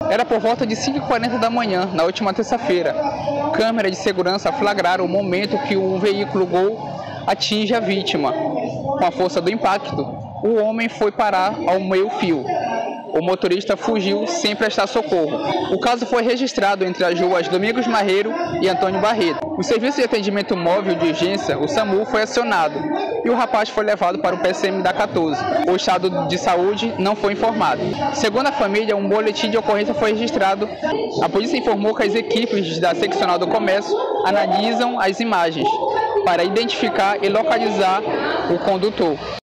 Era por volta de 5h40 da manhã, na última terça-feira. Câmeras de segurança flagraram o momento que o veículo Gol atinge a vítima. Com a força do impacto, o homem foi parar ao meio-fio. O motorista fugiu sem prestar socorro. O caso foi registrado entre as ruas Domingos Marreiro e Antônio Barreto. O Serviço de Atendimento Móvel de Urgência, o SAMU, foi acionado e o rapaz foi levado para o PCM da 14. O estado de saúde não foi informado. Segundo a família, um boletim de ocorrência foi registrado. A polícia informou que as equipes da Seccional do Comércio analisam as imagens para identificar e localizar o condutor.